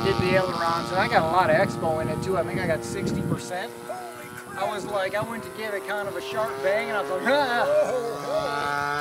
did the ailerons, and I got a lot of expo in it too. I think I got 60%. I was like, I went to give it kind of a sharp bang, and I was like, ah.